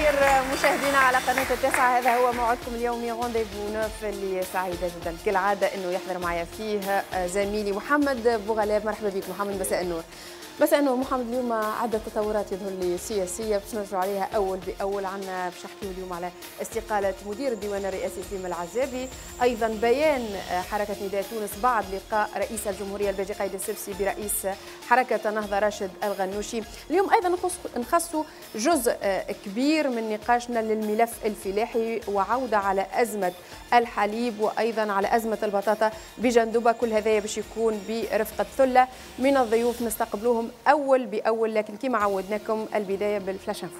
الخير مشاهدينا على قناة التاسعة. هذا هو موعدكم اليومي رونديفو نوف اللي سعيدة جدا كالعادة انه يحضر معي فيه زميلي محمد بوغلاب. مرحبا بك محمد، مساء النور. مساء النور محمد. اليوم عدة تطورات يظهر لي سياسية باش نرجعوا عليها أول بأول. عنا باش نحكيو اليوم على استقالة مدير الديوان الرئاسي سليم العزابي، أيضا بيان حركة نداء تونس بعد لقاء رئيس الجمهورية الباجي قايد السبسي برئيس حركة النهضة راشد الغنوشي. اليوم أيضا نخص جزء كبير من نقاشنا للملف الفلاحي وعودة على أزمة الحليب وأيضا على أزمة البطاطا بجندوبة. كل هذا باش يكون برفقة ثلة من الضيوف نستقبلوهم أول بأول، لكن كما عودناكم البداية بالفلاش انفو.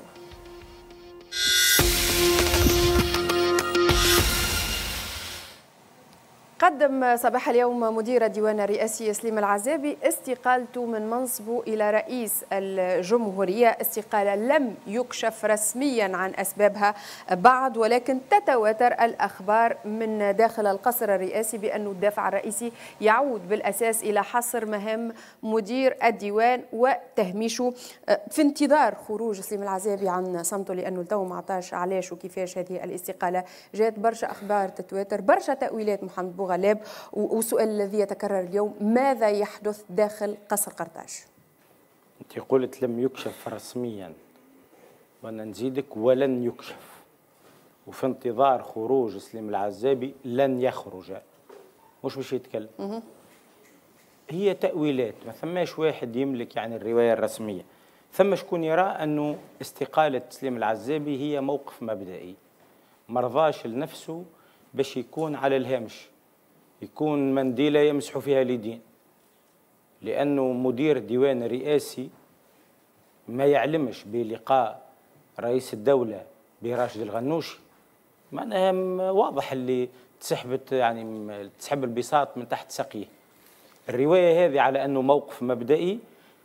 قدم صباح اليوم مدير الديوان الرئاسي سليم العزابي استقالته من منصبه إلى رئيس الجمهورية. استقالة لم يكشف رسميا عن أسبابها بعد، ولكن تتواتر الأخبار من داخل القصر الرئاسي بأن الدافع الرئيسي يعود بالأساس إلى حصر مهام مدير الديوان وتهميشه في انتظار خروج سليم العزابي عن صمته، لأنه التو ما عطاش علاش وكيفاش هذه الاستقالة. جات برشا أخبار تتواتر، برشا تأويلات محمد بوغلاب، والسؤال الذي يتكرر اليوم: ماذا يحدث داخل قصر قرطاج؟ انت قلت لم يكشف رسميا، وانا نزيدك ولن يكشف، وفي انتظار خروج سليم العزابي. لن يخرج، مش باش يتكلم. هي تأويلات، ما ثماش واحد يملك يعني الرواية الرسمية. ثم شكون يرى أنه استقالة سليم العزابي هي موقف مبدئي، مرضاش لنفسه باش يكون على الهامش، يكون منديلة يمسحوا فيها اليدين، لأنه مدير ديوان رئاسي ما يعلمش بلقاء رئيس الدولة براشد الغنوشي. معناها واضح اللي تسحبت، يعني تسحب البساط من تحت سقيه. الرواية هذه على أنه موقف مبدئي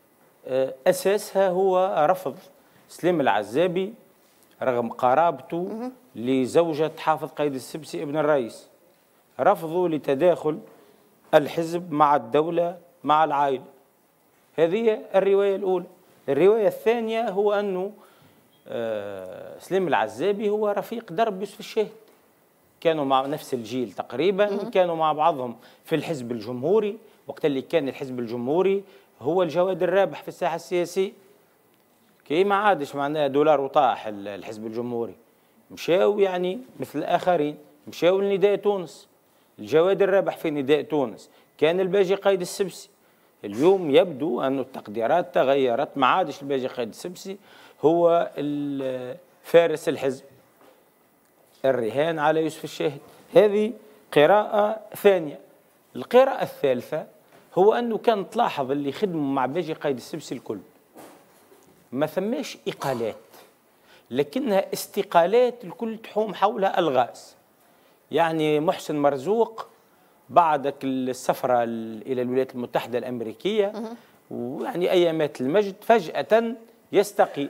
أساسها هو رفض سليم العزابي رغم قرابته لزوجة حافظ قايد السبسي ابن الرئيس، رفضوا لتداخل الحزب مع الدولة مع العائلة. هذه الرواية الأولى. الرواية الثانية هو أنه سليم العزابي هو رفيق درب يوسف الشاهد، كانوا مع نفس الجيل تقريبا، كانوا مع بعضهم في الحزب الجمهوري وقت اللي كان الحزب الجمهوري هو الجواد الرابح في الساحة السياسية. كي ما عادش معناها دولار وطاح الحزب الجمهوري، مشاو يعني مثل الآخرين، مشاو لنداء تونس. الجواد الرابح في نداء تونس كان الباجي قايد السبسي. اليوم يبدو أن التقديرات تغيرت، ما عادش الباجي قايد السبسي هو فارس الحزب، الرهان على يوسف الشاهد. هذه قراءة ثانية. القراءة الثالثة هو أنه كان تلاحظ اللي خدموا مع باجي قايد السبسي الكل ما ثماش إقالات، لكنها استقالات الكل تحوم حولها ألغاز. يعني محسن مرزوق بعد السفرة إلى الولايات المتحدة الأمريكية ويعني أيامات المجد فجأة يستقيل،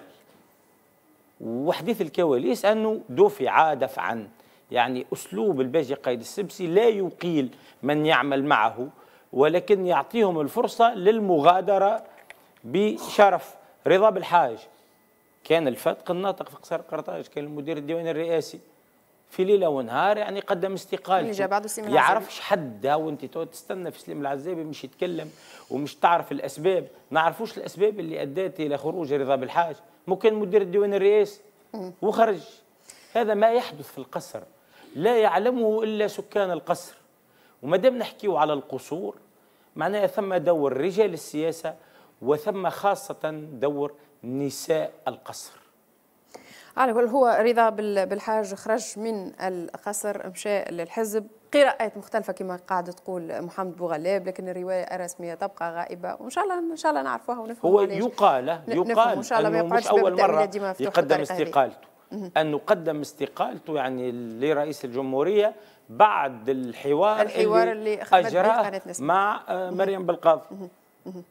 وحديث الكواليس أنه دفع دفعا. يعني أسلوب الباجي قايد السبسي لا يقيل من يعمل معه، ولكن يعطيهم الفرصة للمغادرة بشرف. رضا بالحاج كان الفتق الناطق في قصر قرطاج، كان المدير الديوان الرئاسي، في ليله ونهار يعني قدم استقالته. يعرفش حد وانت تستنى في سليم العزابي مش يتكلم ومش تعرف الاسباب. ما عرفوش الاسباب اللي ادت الى خروج رضا بالحاج. ممكن مدير الديوان الرئاسي وخرج. هذا ما يحدث في القصر لا يعلمه الا سكان القصر. وما دام نحكيو على القصور معناها ثم دور رجال السياسه وثم خاصة دور نساء القصر. على كل هو رضا بالحاج خرج من القصر مشى للحزب. قراءات مختلفة كما قاعد تقول محمد بوغلاب، لكن الرواية الرسمية تبقى غائبة، وإن شاء الله نعرفوها ونفهموا. هو يقال إن شاء الله ما مش أول مرة يقدم استقالته، أنه قدم استقالته يعني لرئيس الجمهورية بعد الحوار اللي أجراه مع مريم بالقاضي.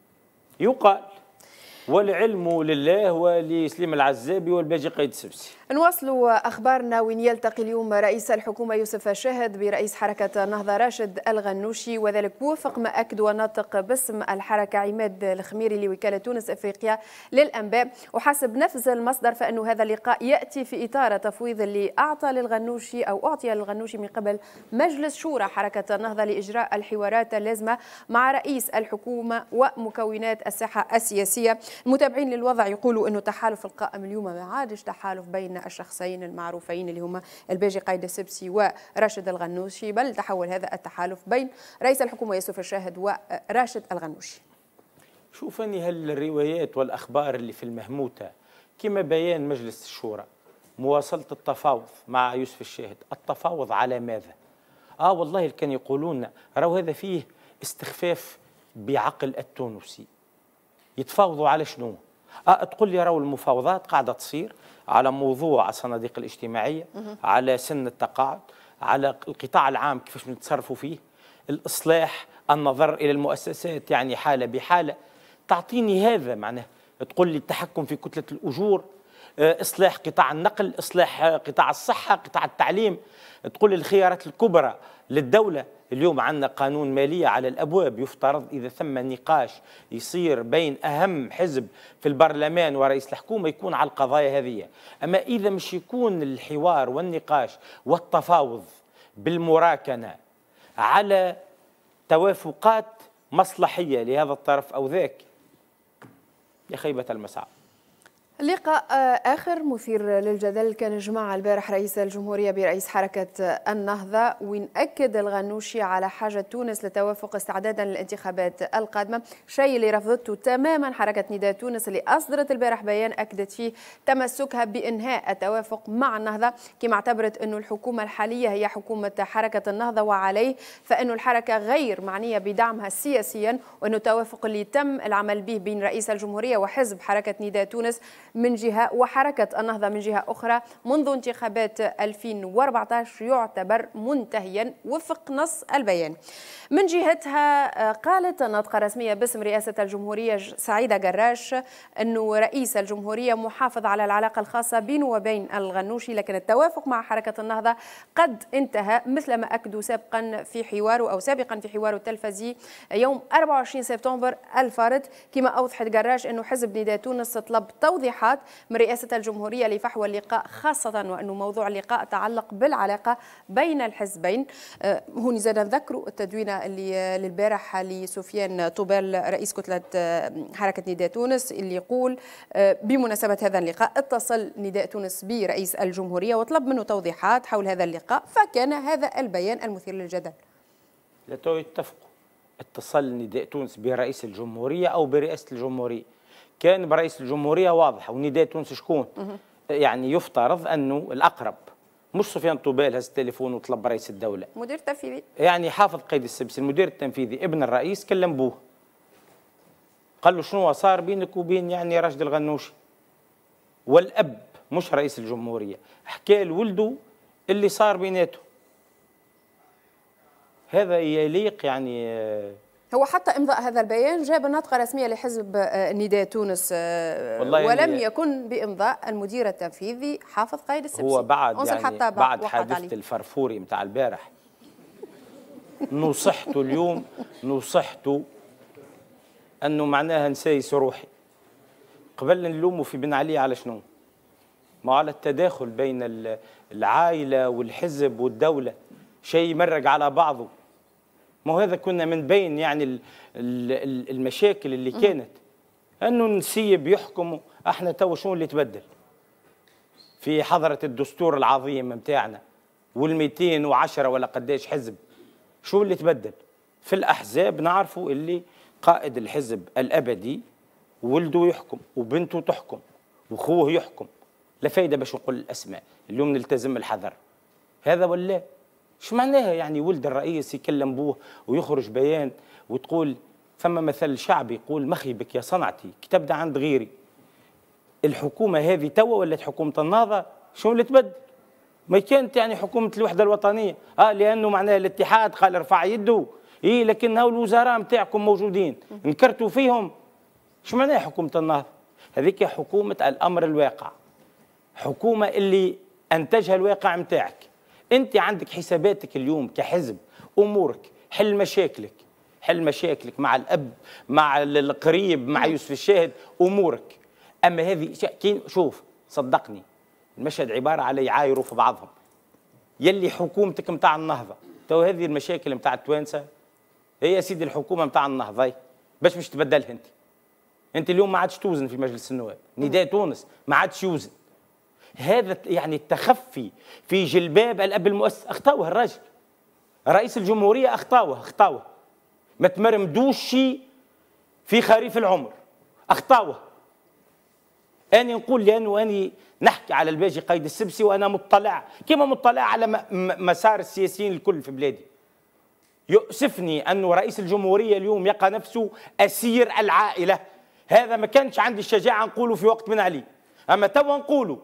يقال، والعلم لله ولسليم العزابي والباجي قايد السبسي. نواصلوا أخبارنا وين يلتقي اليوم رئيس الحكومة يوسف الشاهد برئيس حركة النهضة راشد الغنوشي، وذلك وفق ما أكد ونطق باسم الحركة عماد الخميري لوكالة تونس إفريقيا للأنباء. وحسب نفس المصدر فإن هذا اللقاء يأتي في إطار تفويض اللي أعطي للغنوشي من قبل مجلس شورى حركة النهضة لإجراء الحوارات اللازمة مع رئيس الحكومة ومكونات الساحة السياسية. المتابعين للوضع يقولوا أنه تحالف القائم اليوم ما عادش تحالف بين الشخصين المعروفين اللي هما الباجي قايد السبسي وراشد الغنوشي، بل تحول هذا التحالف بين رئيس الحكومة يوسف الشاهد وراشد الغنوشي. شوف أني هالروايات والأخبار اللي في المهموتة كما بيان مجلس الشورى مواصلة التفاوض مع يوسف الشاهد، التفاوض على ماذا؟ والله اللي كان يقولون راهو هذا فيه استخفاف بعقل التونسي. يتفاوضوا على شنو؟ تقول لي راهو المفاوضات قاعدة تصير على موضوع الصناديق الاجتماعية، على سن التقاعد، على القطاع العام كيفاش نتصرفوا فيه، الإصلاح، النظر إلى المؤسسات يعني حالة بحالة. تعطيني هذا معناه تقول لي التحكم في كتلة الأجور، إصلاح قطاع النقل، إصلاح قطاع الصحة، قطاع التعليم، تقول لي الخيارات الكبرى للدولة. اليوم عندنا قانون مالية على الأبواب، يفترض إذا ثم نقاش يصير بين أهم حزب في البرلمان ورئيس الحكومة يكون على القضايا هذه. أما إذا مش يكون الحوار والنقاش والتفاوض بالمراكنة على توافقات مصلحية لهذا الطرف أو ذاك، يا خيبة المسعى. لقاء آخر مثير للجدل كان جمع البارح رئيس الجمهورية برئيس حركة النهضة، وين أكد الغنوشي على حاجة تونس للتوافق استعدادا للانتخابات القادمة، شيء اللي رفضته تماما حركة نداء تونس اللي أصدرت البارح بيان أكدت فيه تمسكها بإنهاء التوافق مع النهضة، كما اعتبرت أنه الحكومة الحالية هي حكومة حركة النهضة، وعليه فإنه الحركة غير معنية بدعمها سياسيا، وأنه التوافق اللي تم العمل به بين رئيس الجمهورية وحزب حركة نداء تونس من جهة وحركة النهضة من جهة أخرى منذ انتخابات 2014 يعتبر منتهيا وفق نص البيان. من جهتها قالت الناطقة الرسمية باسم رئاسة الجمهورية سعيدة جراش أنه رئيس الجمهورية محافظ على العلاقة الخاصة بينه وبين الغنوشي، لكن التوافق مع حركة النهضة قد انتهى، مثل ما أكدوا سابقا في حواره التلفزي يوم 24 سبتمبر الفارط. كما أوضحت جراش أنه حزب نداء تونس طلب توضيحات من رئاسة الجمهورية لفحوى اللقاء، خاصة وأنه موضوع اللقاء تعلق بالعلاقة بين الحزبين. هوني زاد نذكروا التدوينة اللي للبارح لسفيان طوبال رئيس كتلة حركة نداء تونس اللي يقول بمناسبة هذا اللقاء اتصل نداء تونس برئيس الجمهورية وطلب منه توضيحات حول هذا اللقاء، فكان هذا البيان المثير للجدل. لا تو يتفقوا، اتصل نداء تونس برئيس الجمهورية أو برئاسة الجمهورية، كان برئيس الجمهورية واضحة ونداء تونس شكون؟ يعني يفترض أنه الأقرب مش سفيان طوبال هز التليفون وطلب رئيس الدولة، مدير التنفيذي يعني حافظ قايد السبسي المدير التنفيذي ابن الرئيس كلم بوه قال له شنو صار بينك وبين يعني راشد الغنوشي، والأب مش رئيس الجمهورية حكى لولده اللي صار بيناته. هذا يليق يعني هو حتى إمضاء هذا البيان جاء بالنطقة الرسمية لحزب نداء تونس ولم يكن بإمضاء المدير التنفيذي حافظ قايد السبسي. هو بعد يعني حتى بعد حادثة الفرفوري متاع البارح نصحته اليوم، نصحته أنه معناها نسايس روحي. قبل نلومه في بن علي على شنو؟ ما على التداخل بين العائلة والحزب والدولة، شيء يمرق على بعضه. ما هو هذا كنا من بين يعني المشاكل اللي كانت انه نسيب يحكموا. احنا تو شنو اللي تبدل في حضرة الدستور العظيم متاعنا وال210 ولا قداش حزب؟ شو اللي تبدل في الأحزاب؟ نعرفوا اللي قائد الحزب الأبدي ولده يحكم وبنته تحكم وأخوه يحكم، لا فايدة باش نقول الأسماء، اليوم نلتزم الحذر. هذا ولا شو معناها يعني ولد الرئيس يكلم بوه ويخرج بيان وتقول ثم مثل شعبي يقول مخيبك يا صنعتي كتبدا عند غيري. الحكومة هذه توا ولات حكومة النهضة، شو اللي تبدل؟ ما كانت يعني حكومة الوحدة الوطنية لأنه معناها الاتحاد قال ارفع يده لكن هاو الوزراء متاعكم موجودين نكرتوا فيهم. شو معناها حكومة النهضة؟ هذيك حكومة الأمر الواقع. حكومة اللي أنتجها الواقع متاعك. أنت عندك حساباتك اليوم كحزب، أمورك، حل مشاكلك مع الأب، مع القريب، مع يوسف الشاهد، أمورك. أما هذه شوف صدقني، المشهد عبارة على يعايروا في بعضهم. يلي حكومتك متاع النهضة، تو هذه المشاكل متاع التوانسة هي يا سيدي الحكومة متاع النهضة باش تبدلها أنت اليوم ما عادش توزن في مجلس النواب، نداء تونس ما عادش يوزن. هذا يعني التخفي في جلباب الأب المؤسس، أخطاوه الراجل رئيس الجمهورية، أخطاوه ما تمرمدوش في خريف العمر، أخطاوه. أنا نقول لأنه أنا نحكي على الباجي قايد السبسي وأنا مطلع كما مطلع على مسار السياسيين الكل في بلادي. يؤسفني أنه رئيس الجمهورية اليوم يقى نفسه أسير العائلة. هذا ما كانش عندي الشجاعة نقوله في وقت من عليه، أما توا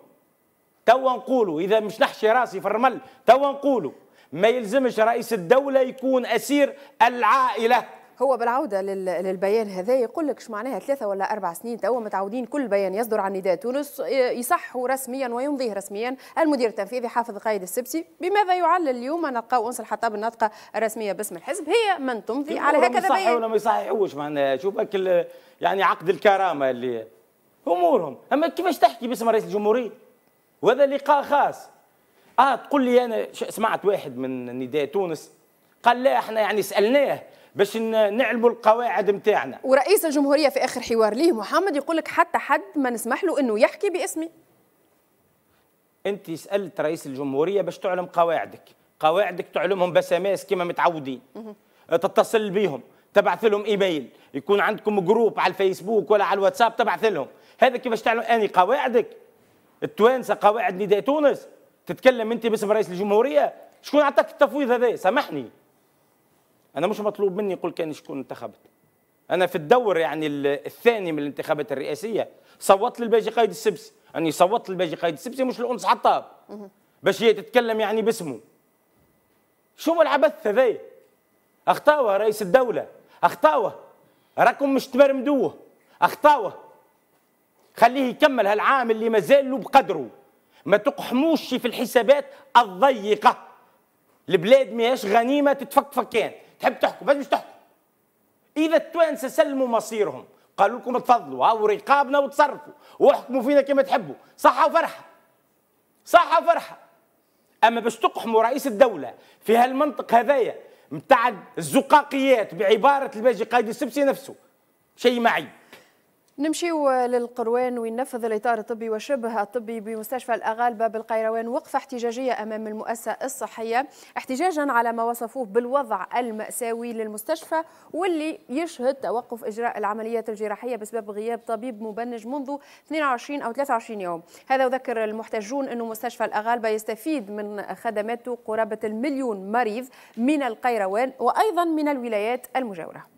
نقوله إذا مش نحشي راسي في الرمل، توا نقوله ما يلزمش رئيس الدولة يكون أسير العائلة. هو بالعودة للبيان هذا يقول لك معناها 3 ولا 4 سنين توا متعودين كل بيان يصدر عن نداء تونس يصحوا رسميا ويمضيه رسميا المدير التنفيذي حافظ قايد السبسي. بماذا يعلل اليوم نلقاو أنس الحطاب الناطقة الرسمية باسم الحزب هي من تمضي على هكذا بيان؟ ولا ما يصححوش معناها شوف يعني عقد الكرامة اللي أمورهم. أما كيفاش تحكي باسم رئيس الجمهورية وهذا لقاء خاص؟ تقول لي أنا سمعت واحد من نداء تونس قال لا احنا يعني سألناه باش نعلموا القواعد نتاعنا، ورئيس الجمهورية في آخر حوار ليه محمد يقول لك حتى حد ما نسمح له انه يحكي باسمي. انت سألت رئيس الجمهورية باش تعلم قواعدك تعلمهم بسماس كما متعودين، تتصل بيهم، تبعث لهم ايميل، يكون عندكم جروب على الفيسبوك ولا على الواتساب تبعث لهم. هذا كيفاش تعلم اني قواعدك التوانسه قواعد نداء تونس تتكلم انت باسم رئيس الجمهورية؟ شكون عطاك التفويض هذا؟ سامحني أنا مش مطلوب مني يقول كان شكون انتخبت. أنا في الدور يعني الثاني من الانتخابات الرئاسية صوت للباجي قايد السبسي، أني صوت للباجي قايد السبسي مش لأنس حطاب باش هي تتكلم يعني باسمه. شو العبث هذا؟ أخطاوه رئيس الدولة، أخطاوه، راكم مش تبرمدوه، أخطاوه. خليه يكمل هالعام اللي مازال له بقدره، ما تقحموش في الحسابات الضيقة. البلاد ماهيش غنيمة تتفك فكان، تحب تحكم باش مش تحكم. إذا التوانسة سلموا مصيرهم قالوا لكم تفضلوا هاو رقابنا وتصرفوا واحكموا فينا كما تحبوا، صحة وفرحة. أما باش تقحموا رئيس الدولة في هالمنطق هذايا متاع الزقاقيات بعبارة الباجي قايد السبسي نفسه، شيء معي. نمشيو للقروان وينفذ الإطار الطبي وشبه الطبي بمستشفى الأغالبة بالقيروان وقفة احتجاجية أمام المؤسسة الصحية احتجاجا على ما وصفوه بالوضع المأساوي للمستشفى واللي يشهد توقف إجراء العمليات الجراحية بسبب غياب طبيب مبنج منذ 22 أو 23 يوم. هذا وذكر المحتجون أن مستشفى الأغالبة يستفيد من خدماته قرابة 1,000,000 مريض من القيروان وأيضا من الولايات المجاورة.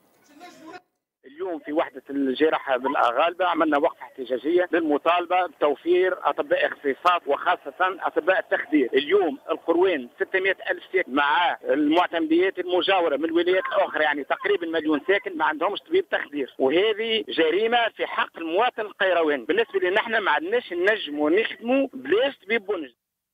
اليوم في وحدة الجراحة بالأغالبة عملنا وقفة احتجاجية للمطالبة بتوفير أطباء اختصاص وخاصة أطباء التخدير. اليوم القروان 600,000 ساكن مع المعتمديات المجاورة من الولايات الأخرى يعني تقريبا 1,000,000 ساكن ما عندهمش طبيب تخدير، وهذه جريمة في حق المواطن القيرواني. بالنسبة لنا احنا ما عندناش نجموا نخدموا بلاش طبيب بونج.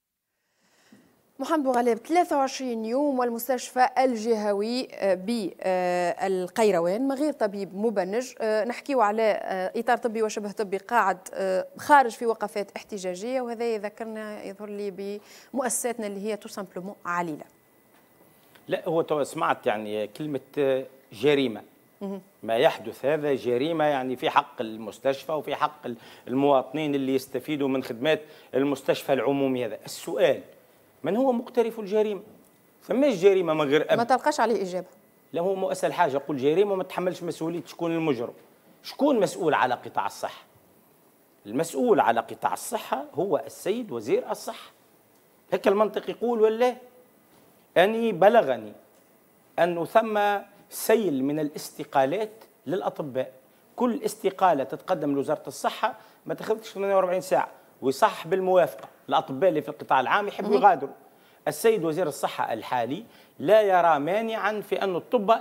محمد بوغلاب 23 يوم والمستشفى الجهوي بالقيروان من غير طبيب مبنج. نحكيو على إطار طبي وشبه طبي قاعد خارج في وقفات احتجاجية، وهذا يذكرنا يظهر لي بمؤسساتنا اللي هي تو سامبلومون عليلة. لا هو تو سمعت يعني كلمة جريمة، ما يحدث هذا جريمة يعني في حق المستشفى وفي حق المواطنين اللي يستفيدوا من خدمات المستشفى العمومي. هذا السؤال، من هو مقترف الجريمة؟ فماش جريمة من غير أب، ما تلقاش عليه إجابة. لا هو أسهل حاجة يقول جريمة وما تحملش مسؤولية شكون المجرم. شكون مسؤول على قطاع الصحة؟ المسؤول على قطاع الصحة هو السيد وزير الصحة. هكا المنطق يقول ولا؟ أني بلغني أنه ثم سيل من الاستقالات للأطباء، كل استقالة تتقدم لوزارة الصحة ما تاخذش 48 ساعة ويصح بالموافقة. الأطباء اللي في القطاع العام يحبوا يغادروا. السيد وزير الصحة الحالي لا يرى مانعا في أن الطب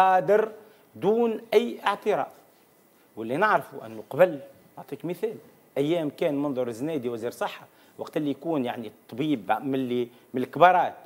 تغادر دون أي اعتراض. واللي نعرفه أنه قبل، أعطيك مثال، ايام كان منظر الزنادي وزير صحه، وقت اللي يكون يعني الطبيب من الكبارات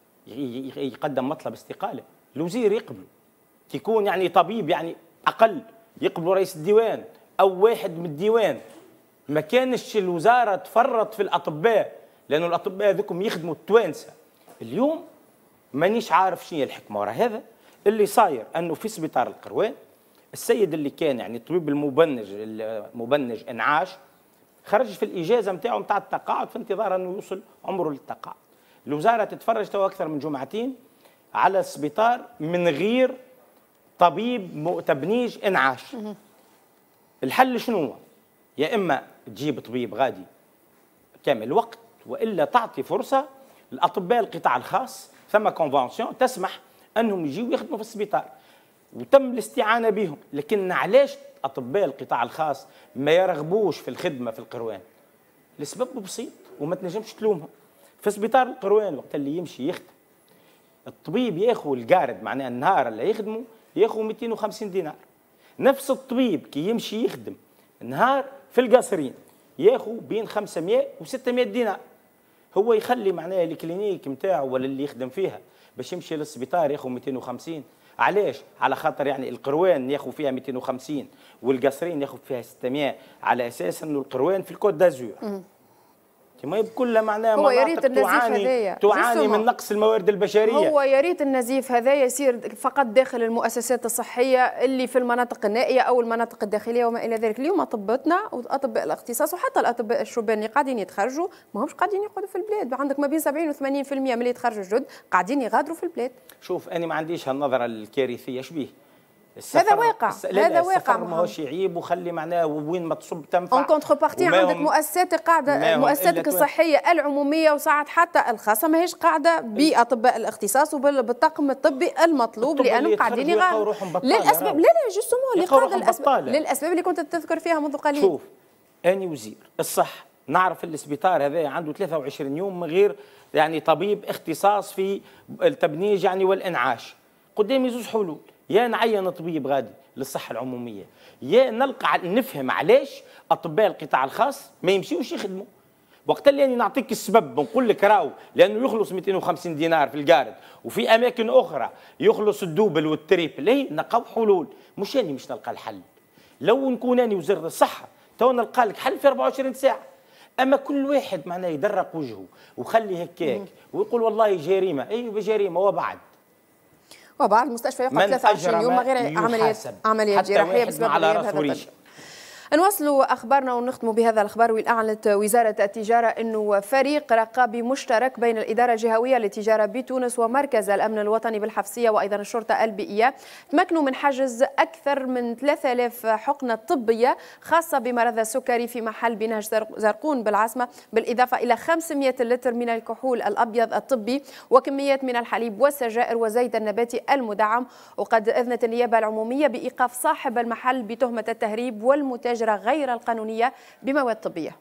يقدم مطلب استقاله، الوزير يقبله. كي يكون يعني طبيب يعني اقل يقبلوا رئيس الديوان او واحد من الديوان. ما كانش الوزاره تفرط في الاطباء، لانه الاطباء ذوكم يخدموا التوانسه. اليوم مانيش عارف شنو هي الحكمه وراء هذا اللي صاير، انه في سبيطار القروان السيد اللي كان يعني الطبيب المبنج انعاش خرج في الاجازه نتاعو نتاع التقاعد في انتظار انه يوصل عمره للتقاعد. الوزاره تتفرج تو اكثر من جمعتين على السبيطار من غير طبيب تبنيج انعاش. الحل شنو هو؟ يا اما تجيب طبيب غادي كامل وقت، والا تعطي فرصه لاطباء القطاع الخاص. ثم كونفونسيون تسمح انهم يجيوا يخدموا في السبيطار وتم الاستعانه بهم. لكن علاش اطباء القطاع الخاص ما يرغبوش في الخدمه في القروان؟ السبب بسيط وما تنجمش تلومهم. في سبيطار القروان وقت اللي يمشي يخدم الطبيب ياخذ القارد، معناها النهار اللي يخدمه ياخذ 250 دينار. نفس الطبيب كي يمشي يخدم نهار في القصرين ياخذ بين 500 و 600 دينار. هو يخلي معناها الكلينيك نتاعو ولا اللي يخدم فيها باش يمشي للسبيطار ياخذ 250. علاش؟ على خاطر يعني القروان ياخذ فيها 250 والقصرين ياخذ فيها 600، على اساس انه القروان في الكوت دازور. كما بكل معناه هو يا ريت النزيف هذايا تعاني من نقص الموارد البشريه. هو يا ريت النزيف هذايا يصير فقط داخل المؤسسات الصحيه اللي في المناطق النائيه او المناطق الداخليه وما الى ذلك. اليوم اطباءنا واطباء الاختصاص وحتى الاطباء الشبان اللي قاعدين يتخرجوا ما همش قاعدين يقعدوا في البلاد. عندك ما بين 70 و 80% من اللي يتخرجوا الجدد قاعدين يغادروا في البلاد. شوف انا ما عنديش هالنظره الكارثيه شبيه. هذا واقع، هذا واقع. السفر ماهوش يعيب وخلي معناه وين ما تصب تنفع. اون كونتر بارتي عندك مؤسسات قاعده، مؤسساتك الصحيه العموميه وساعات حتى الخاصه ماهيش قاعده باطباء الاختصاص وبالطاقم الطبي المطلوب، لانهم قاعدين يغادروا للاسباب. لا جوستومون للاسباب اللي كنت تذكر فيها منذ قليل. شوف اني وزير الصحه نعرف السبيطار هذا عنده 23 يوم من غير يعني طبيب اختصاص في التبنيج يعني والانعاش. قدامي زوج حلول، يا نعين طبيب غادي للصحه العموميه، يا نلقى نفهم علاش اطباء القطاع الخاص ما يمشيوش يخدموا. وقت اللي يعني نعطيك السبب ونقول لك راهو لانه يخلص 250 دينار في القارد وفي اماكن اخرى يخلص الدوبل والتريبل. هي نلقاو حلول، مش اني مش نلقى الحل. لو نكون اني وزير الصحه تو نلقى لك حل في 24 ساعه. اما كل واحد معناه يدرق وجهه وخلي هكاك ويقول والله جريمه. ايوه جريمه وبعد المستشفى يقعد 23 يوم من غير عمليات جراحيه بسبب غياب هذا الطب. نواصلوا اخبارنا ونختموا بهذا الاخبار. واعلنت وزاره التجاره انه فريق رقابي مشترك بين الاداره الجهويه للتجاره بتونس ومركز الامن الوطني بالحفصيه وايضا الشرطه البيئيه تمكنوا من حجز اكثر من 3000 حقنه طبيه خاصه بمرض السكري في محل بنهج زرقون بالعاصمه، بالاضافه الى 500 لتر من الكحول الابيض الطبي وكميات من الحليب والسجائر والزيت النباتي المدعم. وقد اذنت النيابه العموميه بايقاف صاحب المحل بتهمه التهريب والمتاجرة غير القانونية بمواد طبية.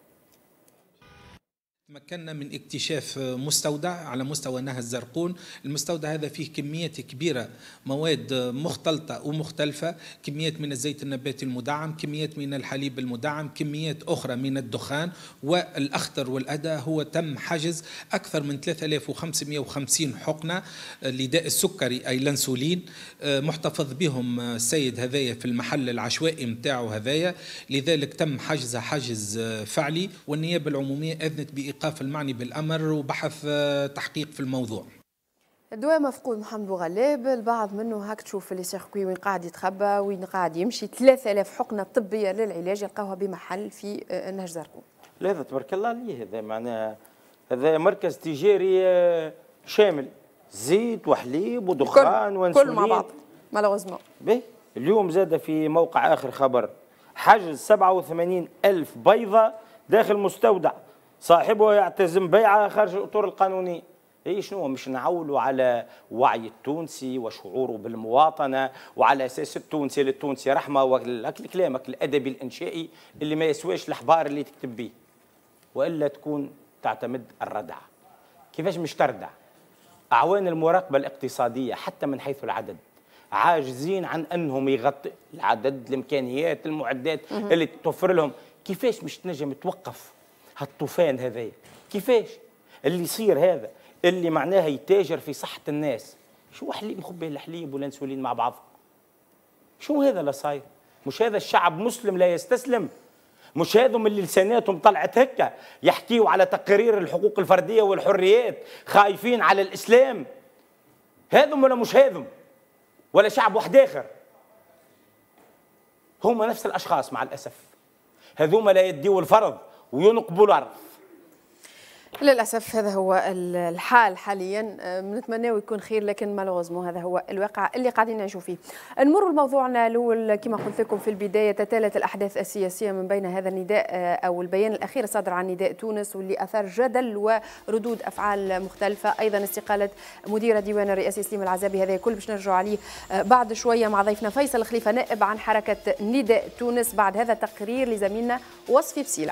تمكنا من اكتشاف مستودع على مستوى نهر الزرقون. المستودع هذا فيه كميات كبيرة مواد مختلطة ومختلفة، كميات من الزيت النباتي المدعم، كميات من الحليب المدعم، كميات أخرى من الدخان. والأخطر والأدى هو تم حجز أكثر من 3550 حقنة لداء السكري أي الأنسولين محتفظ بهم السيد هذايا في المحل العشوائي متاعه هذايا، لذلك تم حجزها حجز فعلي. والنيابة العمومية أذنت بإيقاف المعني بالأمر وبحث تحقيق في الموضوع. الدواء مفقود محمد بوغلاب، البعض منه هاك تشوف في لي سيركوي وين قاعد يتخبى وين قاعد يمشي. 3000 حقنة طبية للعلاج يلقاوها بمحل في نهج زرقون. لا هذا تبارك الله عليه، هذا معناها هذا مركز تجاري شامل، زيت وحليب ودخان وانسولين كل مع بعض مالوغوزمون. اليوم زاد في موقع آخر خبر حجز 87,000 بيضة داخل مستودع صاحبه يعتزم بيعها خارج الأطر القانونية. اي شنو مش نعولوا على وعي التونسي وشعوره بالمواطنه وعلى اساس التونسي للتونسي رحمه وكلامك الادبي الانشائي اللي ما يسواش الاحبار اللي تكتب به، والا تكون تعتمد الردع. كيفاش مش تردع؟ اعوان المراقبه الاقتصاديه حتى من حيث العدد عاجزين عن انهم يغطي العدد، الامكانيات، المعدات اللي توفر لهم. كيفاش مش تنجم توقف هالطوفان هذايا؟ كيفاش اللي يصير هذا اللي معناها يتاجر في صحة الناس؟ شو حليب مخبي الحليب ولا نسولين مع بعض؟ شو هذا اللي صاير؟ مش هذا الشعب مسلم لا يستسلم؟ مش هذم اللي لساناتهم طلعت هكا يحكيوا على تقرير الحقوق الفردية والحريات خايفين على الإسلام؟ هذم ولا مش هذم؟ ولا شعب واحد آخر؟ هم نفس الأشخاص مع الأسف، هذوما لا يديوا الفرض وينقبوا الأرض. للأسف هذا هو الحال حاليا، نتمناه يكون خير لكن مالوزمو هذا هو الواقع اللي قاعدين نعيشوا فيه. نمر لموضوعنا الأول. كما قلت لكم في البداية، تتالت الأحداث السياسية من بين هذا النداء أو البيان الأخير الصادر عن نداء تونس واللي أثار جدل وردود أفعال مختلفة، أيضا استقالة مدير الديوان الرئاسي سليم العزابي. هذا كل باش نرجع عليه بعد شوية مع ضيفنا فيصل خليفة نائب عن حركة نداء تونس بعد هذا التقرير لزميلنا وصفي بسيلة.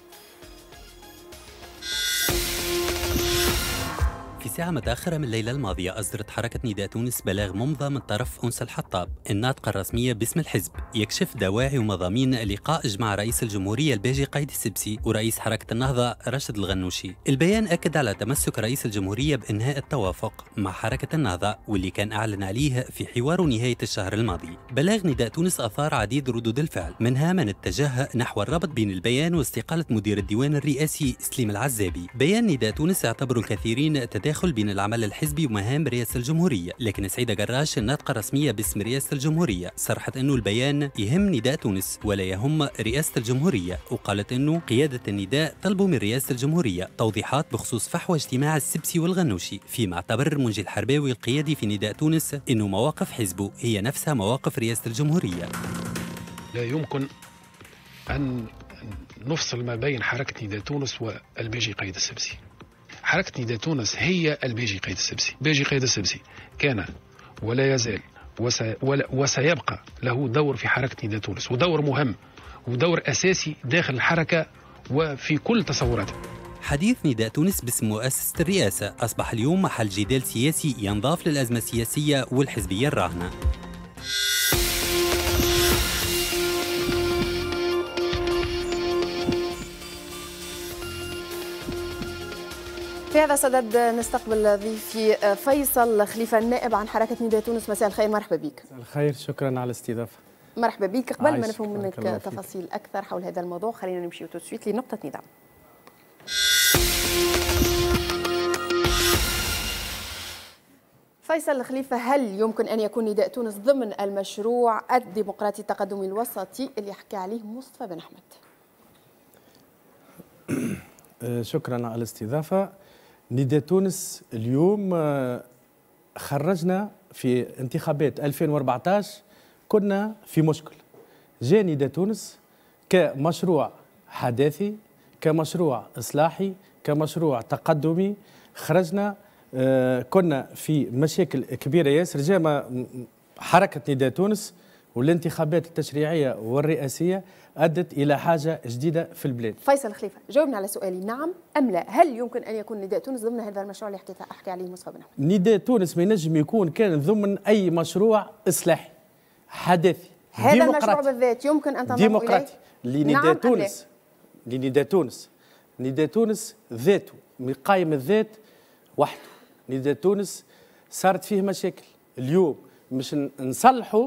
في ساعة متأخرة من الليلة الماضية أصدرت حركة نداء تونس بلاغ ممضى من طرف أنس الحطاب الناطقة الرسمية باسم الحزب يكشف دواعي ومضامين لقاء إجماع رئيس الجمهورية الباجي قايد السبسي ورئيس حركة النهضة راشد الغنوشي. البيان أكد على تمسك رئيس الجمهورية بإنهاء التوافق مع حركة النهضة واللي كان أعلن عليه في حواره نهاية الشهر الماضي. بلاغ نداء تونس أثار عديد ردود الفعل، منها من اتجه نحو الربط بين البيان واستقالة مدير الديوان الرئاسي سليم العزابي. بيان نداء تونس اعتبر الكثيرين تداخل بين العمل الحزبي ومهام رئاسة الجمهورية، لكن سعيدة جراش الناطقة الرسمية باسم رئاسة الجمهورية صرحت أنه البيان يهم نداء تونس ولا يهم رئاسة الجمهورية، وقالت أنه قيادة النداء طلبوا من رئاسة الجمهورية توضيحات بخصوص فحوى اجتماع السبسي والغنوشي، فيما اعتبر منجي الحرباوي القيادي في نداء تونس أنه مواقف حزبه هي نفسها مواقف رئاسة الجمهورية. لا يمكن أن نفصل ما بين حركة نداء تونس والباجي قايد السبسي. حركة نداء تونس هي الباجي قايد السبسي. باجي قايد السبسي كان ولا يزال وسيبقى له دور في حركة نداء تونس، ودور مهم ودور أساسي داخل الحركة وفي كل تصوراتها. حديث نداء تونس باسم مؤسسة الرئاسة أصبح اليوم محل جدال سياسي ينضاف للأزمة السياسية والحزبية الراهنة. في هذا الصدد نستقبل ضيفي فيصل خليفة النائب عن حركة نداء تونس. مساء الخير، مرحبا بك. مساء الخير، شكرا على الاستضافة. مرحبا بك. قبل ما نفهم منك تفاصيل أكثر حول هذا الموضوع، خلينا نمشي وتسويت لنقطة نداء. فيصل الخليفة، هل يمكن أن يكون نداء تونس ضمن المشروع الديمقراطي التقدمي الوسطي اللي يحكي عليه مصطفى بن أحمد؟ شكرا على الاستضافة. نداء تونس اليوم خرجنا في انتخابات 2014 كنا في مشكل. جاء نداء تونس كمشروع حداثي، كمشروع إصلاحي، كمشروع تقدمي. خرجنا كنا في مشاكل كبيرة ياسر. جاء حركة نداء تونس والانتخابات التشريعية والرئاسية أدت إلى حاجة جديدة في البلاد. فيصل خليفة، جاوبنا على سؤالي، نعم أم لا؟ هل يمكن أن يكون نداء تونس ضمن هذا المشروع اللي أحكي عليه مصطفى بن أحمد؟ نداء تونس ما ينجم يكون كان ضمن أي مشروع إصلاحي حداثي. هذا المشروع بالذات يمكن أن تنضم إليه؟ ديمقراطي. لنداء نعم تونس، لنداء تونس، نداء تونس ذاته قائم الذات وحده. نداء تونس صارت فيه مشاكل اليوم مش نصلحوا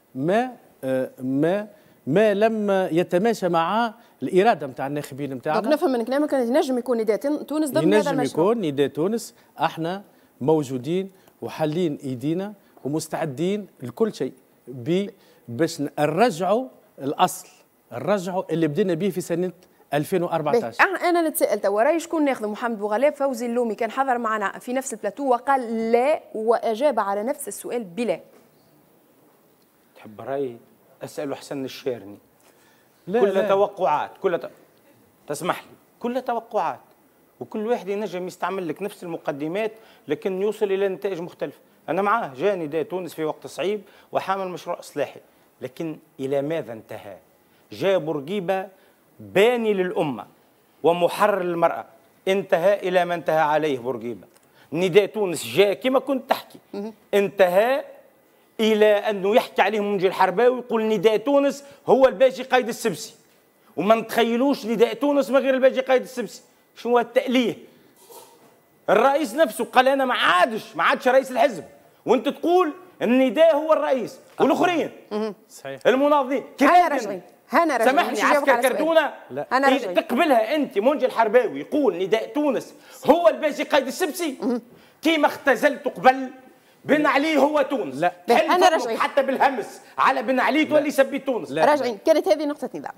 ما لم يتماشى مع الإرادة نتاع الناخبين نتاعنا. دونك نفهم من كلامك أن ينجم يكون نداء تونس ضمن هذا المشروع. ينجم يكون نداء تونس، احنا موجودين وحالين ايدينا ومستعدين لكل شيء باش نرجعوا الأصل، نرجعوا اللي بدينا به في سنة 2014. أنا نتساءل توا، راي شكون ناخذ؟ محمد بوغلاب، فوزي اللومي كان حضر معنا في نفس البلاتو وقال لا، وأجاب على نفس السؤال بلا. تحب رأيي أسأل حسن الشيرني؟ كل توقعات، تسمح لي، كل توقعات، وكل واحد ينجم يستعمل لك نفس المقدمات لكن يوصل إلى نتائج مختلفة. أنا معاه، جاء نداء تونس في وقت صعيب وحامل مشروع إصلاحي، لكن إلى ماذا انتهى؟ جاء بورقيبة باني للأمة ومحرر للمرأة، انتهى إلى ما انتهى عليه بورقيبة. نداء تونس جاء كما كنت تحكي، انتهى إلى أنه يحكي عليه منجي الحرباوي ويقول نداء تونس هو الباجي قايد السبسي، وما نتخيلوش نداء تونس من غير الباجي قايد السبسي. شنو هو التأليه؟ الرئيس نفسه قال انا ما عادش رئيس الحزب، وانت تقول النداء هو الرئيس والاخرين صحيح المناضلين. هنا رجعي سامحني عسكر كردونه تقبلها انت منجي الحرباوي يقول نداء تونس هو الباجي قايد السبسي كيما اختزلته قبل بن علي هو تونس. لا انا رجعي حتى بالهمس على بن علي تولي سبي تونس. راجعين. كانت هذه نقطة نظام.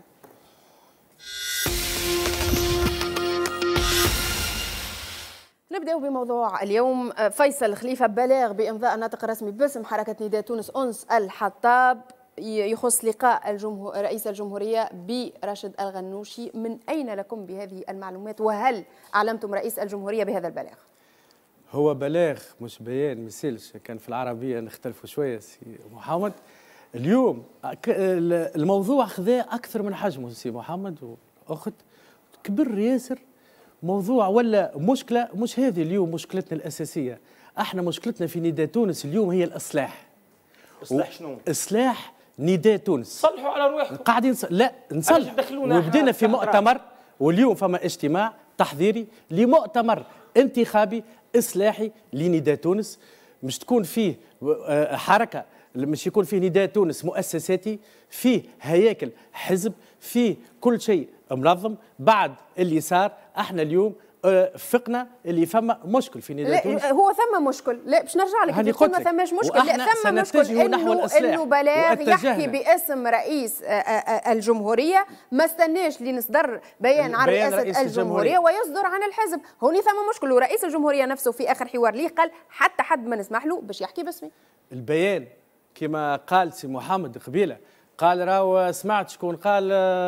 نبدأ بموضوع اليوم. فيصل خليفة بلاغ بإمضاء الناطق الرسمي باسم حركة نداء تونس أنس الحطاب يخص لقاء رئيس الجمهورية براشد الغنوشي. من أين لكم بهذه المعلومات وهل أعلمتم رئيس الجمهورية بهذا البلاغ؟ هو بلاغ مش بيان، ميسيلش كان في العربية نختلفوا شوية سي محمد. اليوم الموضوع خذا أكثر من حجمه سي محمد وأخت، كبر ياسر موضوع ولا مشكلة. مش هذه اليوم مشكلتنا الأساسية، احنا مشكلتنا في نداء تونس اليوم هي الإصلاح. إصلاح شنو؟ إصلاح نداء تونس. صلحوا على روحكم. قاعدين لا نصلح. وبدينا في مؤتمر، واليوم فما اجتماع تحضيري لمؤتمر انتخابي إصلاحي لنداء تونس. مش تكون فيه حركة، مش يكون فيه نداء تونس مؤسساتي، فيه هياكل حزب، فيه كل شيء منظم. بعد اللي صار احنا اليوم فقنا اللي فما مشكل في نداء تونس. هو ثم مشكل، لا باش نرجع لك تقول ما ثماش مشكل، لا ثم مشكل انه بلاغ يحكي باسم رئيس الجمهوريه، ما استناش لنصدر بيان عن رئاسه الجمهوريه ويصدر عن الحزب. هوني ثم مشكل، ورئيس الجمهوريه نفسه في اخر حوار ليه قال حتى حد ما نسمح له باش يحكي باسمي. البيان كما قال سي محمد قبيله، قال راهو سمعت شكون قال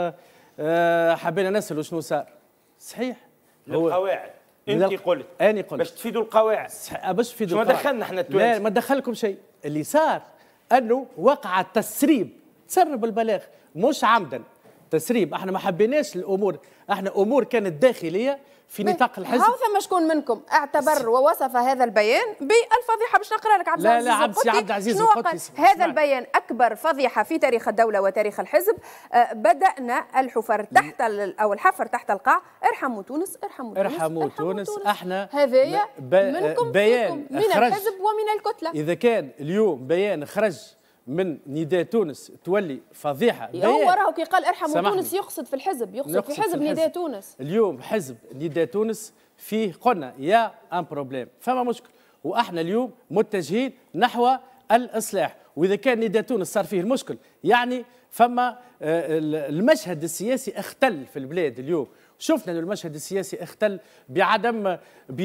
حبينا نسألوا شنو صار. صحيح القواعد انت قلت اني قلت باش تفيدوا القواعد، باش تفيدوا القواعد. ما دخلنا احنا التوانسه، لا ما دخلكم شيء. اللي صار انه وقع تسرب البلاغ مش عمدا، تسريب. احنا ما حبيناش الامور، احنا امور كانت داخليه في نطاق الحزب. هاو ثم شكون منكم اعتبر ووصف هذا البيان بالفضيحه. باش نقرا لك عبد العزيز لا عبد العزيز القدسي. هذا البيان اكبر فضيحه في تاريخ الدوله وتاريخ الحزب. بدانا الحفر تحت او الحفر تحت القاع. ارحموا تونس ارحموا تونس. احنا هذايا منكم بيان من الحزب ومن الكتله. اذا كان اليوم بيان خرج من نداء تونس تولي فضيحه. هو راهو كي قال ارحموا تونس يقصد في الحزب، يقصد في حزب نداء تونس. اليوم حزب نداء تونس فيه قلنا يا ان بروبليم، فما مشكل، واحنا اليوم متجهين نحو الاصلاح. واذا كان نداء تونس صار فيه المشكل يعني فما المشهد السياسي اختل في البلاد اليوم. شفنا أن المشهد السياسي اختل بعدم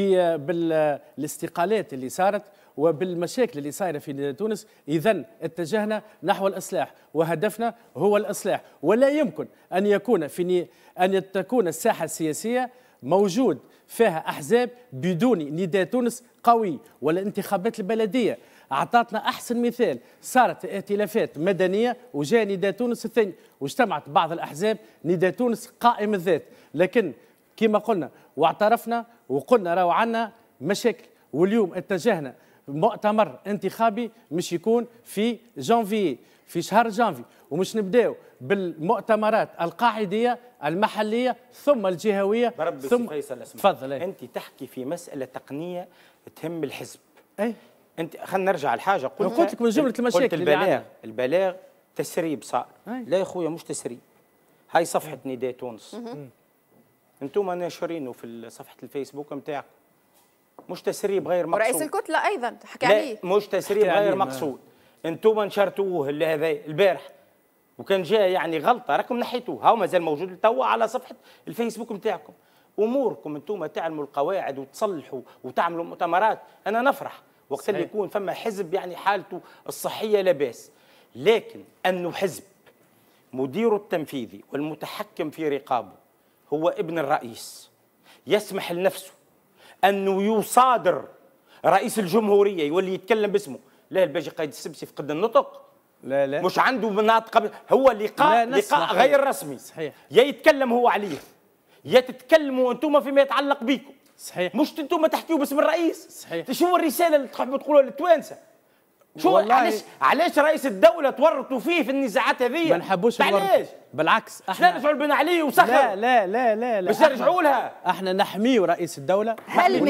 بالاستقالات اللي صارت وبالمشاكل اللي صايره في تونس. إذن اتجهنا نحو الإصلاح وهدفنا هو الإصلاح. ولا يمكن أن يكون أن تكون الساحة السياسية موجود فيها أحزاب بدون نداء تونس قوي. ولا انتخابات البلدية أعطتنا أحسن مثال، صارت ائتلافات مدنية وجاء نداء تونس الثاني واجتمعت بعض الأحزاب نداء تونس قائم الذات. لكن كما قلنا واعترفنا وقلنا راهو عنا مشاكل، واليوم اتجهنا مؤتمر انتخابي مش يكون في جانفي، في شهر جانفي، ومش نبداو بالمؤتمرات القاعدية المحلية ثم الجهوية. ثم فيصل تفضل. انت تحكي في مسألة تقنية تهم الحزب. اي انت خلينا نرجع لحاجة قلت لك من جملة المشاكل. البلاغ تسريب صار. لا يا خويا مش تسريب، هاي صفحة نداء تونس، انتم ناشرينه في صفحة الفيسبوك نتاعكم، مش تسريب غير مقصود. ورئيس الكتلة أيضا تحكي عليه، مش تسريب غير مقصود. انتم نشرتوه هذا البارح وكان جاء يعني غلطة راكم نحيتوه، هاو مازال موجود توا على صفحة الفيسبوك نتاعكم. أموركم انتم تعلموا القواعد وتصلحوا وتعملوا مؤتمرات، أنا نفرح وقت اللي يكون فما حزب يعني حالته الصحية لا بأس. لكن أنه حزب مديره التنفيذي والمتحكم في رقابه هو ابن الرئيس يسمح لنفسه أنه يصادر رئيس الجمهورية يولي يتكلم باسمه، لا الباجي قايد السبسي فقد النطق. لا مش عنده مناطق، هو لقاء غير رسمي. صحيح. يا يتكلم هو عليه يا تتكلموا انتم فيما يتعلق بكم. صحيح. مش انتم تحكيوا باسم الرئيس. صحيح. شنو الرسالة اللي تحبوا تقولوها للتوانسة؟ شو علاش رئيس الدولة تورطوا فيه في النزاعات هذه؟ ما نحبوش علاش؟ بالعكس احنا نرجعوا بن علي وسخر. لا لا لا لا لا باش نرجعوا لها. احنا نحميوا رئيس الدولة. هل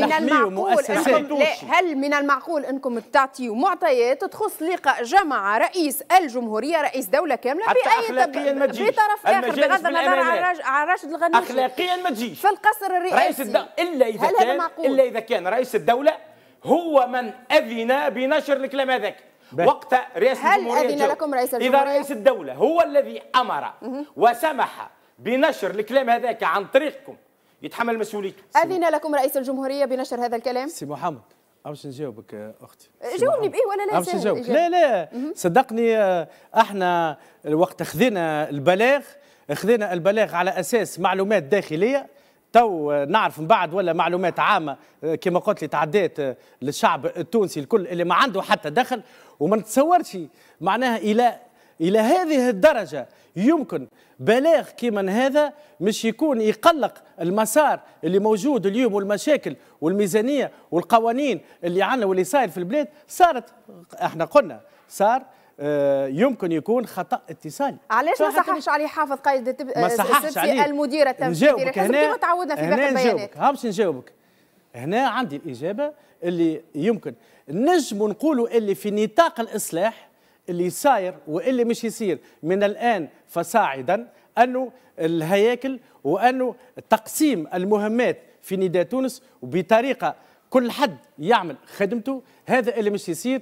من المعقول انكم تعطيوا معطيات تخص لقاء جمع رئيس الجمهورية رئيس دولة كاملة بطرف اخر بغض النظر عن راشد الغنوشي؟ اخلاقيا ما تجيش في القصر الرئاسي رئيس الدولة الا اذا كان رئيس الدولة هو من أذن بنشر الكلام هذاك وقت رئاسة الجمهورية. هل أذن لكم رئيس الجمهورية؟ إذا رئيس الدولة هو الذي أمر وسمح بنشر الكلام هذاك عن طريقكم يتحمل مسؤوليته. أذن لكم رئيس الجمهورية بنشر هذا الكلام؟ سي محمد باش نجاوبك اختي. جاوبني بايه ولا لا؟ باش نجاوبك. لا صدقني احنا وقت خذينا البلاغ على اساس معلومات داخليه، تو نعرف من بعد ولا معلومات عامه كما قلت لي تعديت للشعب التونسي الكل اللي ما عنده حتى دخل. وما نتصورش معناها الى هذه الدرجه يمكن بلاغ كيما هذا مش يكون يقلق المسار اللي موجود اليوم والمشاكل والميزانيه والقوانين اللي عندنا واللي صاير في البلاد. صارت احنا قلنا صار يمكن يكون خطأ اتصالي. علاش ما صححش عليه حافظ قائد السبسي المدير التنفيذي للحزب كما تعودنا في باقي البيانات؟ باش نجاوبك. هنا عندي الإجابة اللي يمكن نجم نقولوا اللي في نطاق الإصلاح اللي صاير واللي مش يصير من الآن فصاعدا، أنه الهياكل وأنه تقسيم المهمات في نداء تونس وبطريقة كل حد يعمل خدمته. هذا اللي مش يصير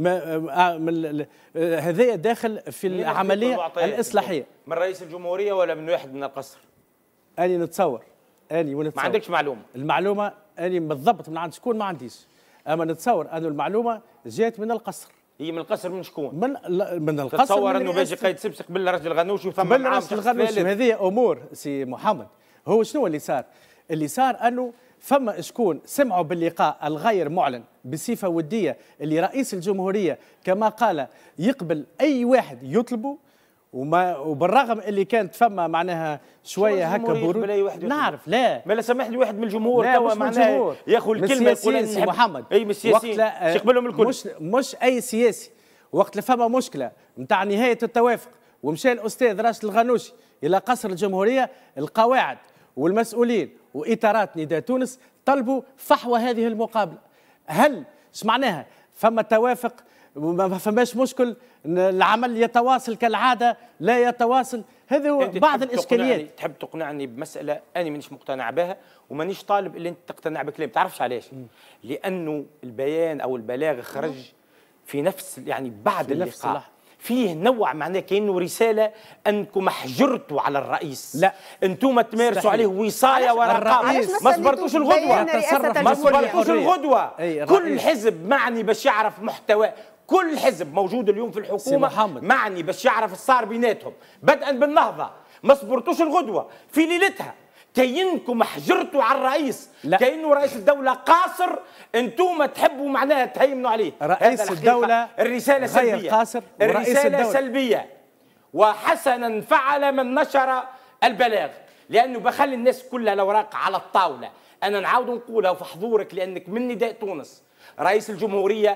هذا داخل في العملية الإصلاحية. من رئيس الجمهورية ولا من واحد من القصر؟ أنا نتصور ما عندكش معلومة؟ المعلومة أنا بالضبط من عند شكون ما عنديش، أما نتصور أن المعلومة جات من القصر. هي من القصر من شكون؟ من القصر. تتصور أنه باجي قايد سبسي قبل رجل الغنوشي وثم قبل رجل الغنوشي. هذه أمور سي محمد. هو شنو اللي صار؟ اللي صار أنه فما شكون سمعوا باللقاء الغير معلن بصفة ودية اللي رئيس الجمهورية كما قال يقبل أي واحد يطلبه، وبالرغم اللي كانت فما معناها شويه هكا برود. نعرف لا سامح لي واحد من الجمهور توا معناها ياخذ الكلمه يقول سي محمد اي من السياسيين يقبلهم الكل. مش اي سياسي. وقت اللي فما مشكله نتاع نهايه التوافق ومشى الاستاذ راشد الغنوشي الى قصر الجمهوريه، القواعد والمسؤولين واطارات نداء تونس طلبوا فحوى هذه المقابله. هل ايش معناها؟ فما توافق وما فماش مشكل، العمل يتواصل كالعاده لا يتواصل. هذا هو بعض الاشكاليات. تحب تقنعني بمساله انا مانيش مقتنع بها ومانيش طالب اللي انت تقتنع بكلام. تعرفش علاش؟ لانه البيان او البلاغ خرج في نفس يعني بعد اللقاء فيه نوع معناه كأنه رسالة أنكم حجرتوا على الرئيس. لا أنتم تمارسوا عليه وصاية ورقابة. ما صبرتوش الغدوة. ما صبرتوش الغدوة. كل حزب معني باش يعرف محتوى، كل حزب موجود اليوم في الحكومة معني باش يعرف الصار بيناتهم بدءا بالنهضة. ما صبرتوش الغدوة في ليلتها كأنكم حجرتوا على الرئيس. كأنه رئيس الدولة قاصر، انتم تحبوا معناها تهيمنوا عليه. رئيس الدولة الرسالة سلبية. قاصر الرسالة سلبية. وحسنا فعل من نشر البلاغ، لأنه بخلي الناس كلها الأوراق على الطاولة. أنا نعاود نقولها في حضورك لأنك من نداء تونس رئيس الجمهورية